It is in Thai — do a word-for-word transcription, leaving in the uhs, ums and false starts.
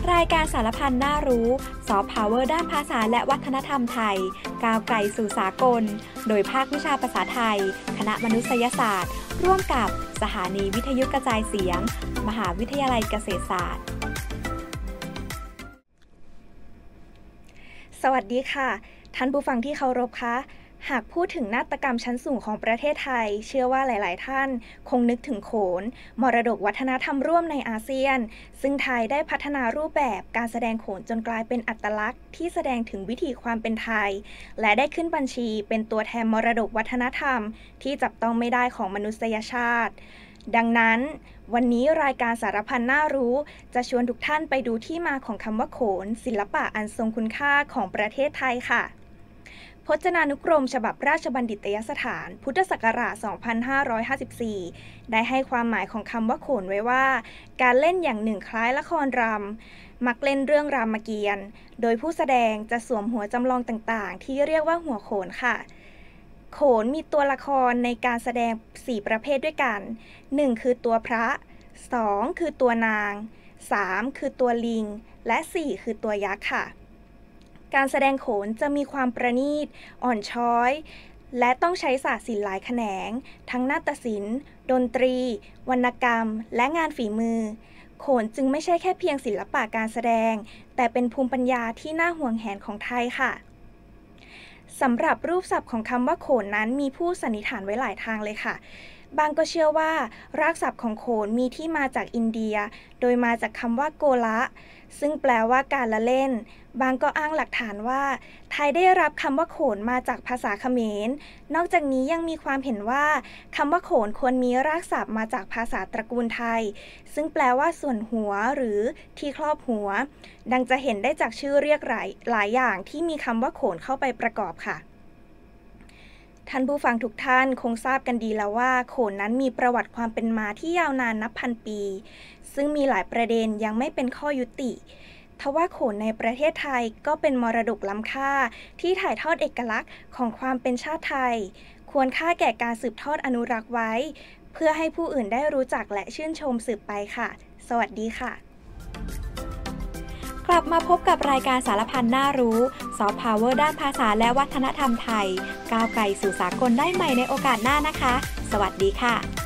รายการสารพันน่ารู้ซอฟต์พาวเวอร์ด้านภาษาและวัฒนธรรมไทยก้าวไกลสู่สากลโดยภาควิชาภาษาไทยคณะมนุษยศาสตร์ร่วมกับสถานีวิทยุกระจายเสียงมหาวิทยาลัยเกษตรศาสตร์สวัสดีค่ะท่านผู้ฟังที่เคารพคะหากพูดถึงนาฏกรรมชั้นสูงของประเทศไทยเชื่อว่าหลายๆท่านคงนึกถึงโขนมรดกวัฒนธรรมร่วมในอาเซียนซึ่งไทยได้พัฒนารูปแบบการแสดงโขนจนกลายเป็นอัตลักษณ์ที่แสดงถึงวิถีความเป็นไทยและได้ขึ้นบัญชีเป็นตัวแทนมรดกวัฒนธรรมที่จับต้องไม่ได้ของมนุษยชาติดังนั้นวันนี้รายการสารพันน่ารู้จะชวนทุกท่านไปดูที่มาของคำว่าโขนศิลปะอันทรงคุณค่าของประเทศไทยค่ะพจนานุกรมฉบับราชบัณฑิตยสถานพุทธศักราช สองพันห้าร้อยห้าสิบสี่ ได้ให้ความหมายของคำว่าโขนไว้ว่าการเล่นอย่างหนึ่งคล้ายละครรำมักเล่นเรื่องรามเกียรติ์โดยผู้แสดงจะสวมหัวจำลองต่างๆที่เรียกว่าหัวโขนค่ะโขนมีตัวละครในการแสดงสี่ประเภทด้วยกัน หนึ่ง คือตัวพระ สอง คือตัวนาง สาม คือตัวลิงและ สี่ คือตัวยักษ์ค่ะการแสดงโขนจะมีความประณีตอ่อนช้อยและต้องใช้ศาสตร์ศิลป์หลายแขนงทั้งนาฏศิลป์ดนตรีวรรณกรรมและงานฝีมือโขนจึงไม่ใช่แค่เพียงศิลปะการแสดงแต่เป็นภูมิปัญญาที่น่าห่วงแหนของไทยค่ะสำหรับรูปศัพท์ของคำว่าโขนนั้นมีผู้สันนิษฐานไว้หลายทางเลยค่ะบางก็เชื่อว่ารากศัพท์ของโขนมีที่มาจากอินเดียโดยมาจากคำว่าโกละซึ่งแปลว่าการละเล่นบางก็อ้างหลักฐานว่าไทยได้รับคำว่าโขนมาจากภาษาเขมรนอกจากนี้ยังมีความเห็นว่าคำว่าโขนควรมีรากศัพท์มาจากภาษาตระกูลไทยซึ่งแปลว่าส่วนหัวหรือที่ครอบหัวดังจะเห็นได้จากชื่อเรียกหลายหลายอย่างที่มีคำว่าโขนเข้าไปประกอบค่ะท่านผู้ฟังทุกท่านคงทราบกันดีแล้วว่าโขนนั้นมีประวัติความเป็นมาที่ยาวนานนับพันปีซึ่งมีหลายประเด็นยังไม่เป็นข้อยุติทว่าโขนในประเทศไทยก็เป็นมรดกล้ำค่าที่ถ่ายทอดเอกลักษณ์ของความเป็นชาติไทยควรค่าแก่การสืบทอดอนุรักษ์ไว้เพื่อให้ผู้อื่นได้รู้จักและชื่นชมสืบไปค่ะสวัสดีค่ะกลับมาพบกับรายการสารพันน่ารู้ซอฟต์พาวเวอร์ด้านภาษาและวัฒนธรรมไทยก้าวไกลสู่สากลได้ใหม่ในโอกาสหน้านะคะสวัสดีค่ะ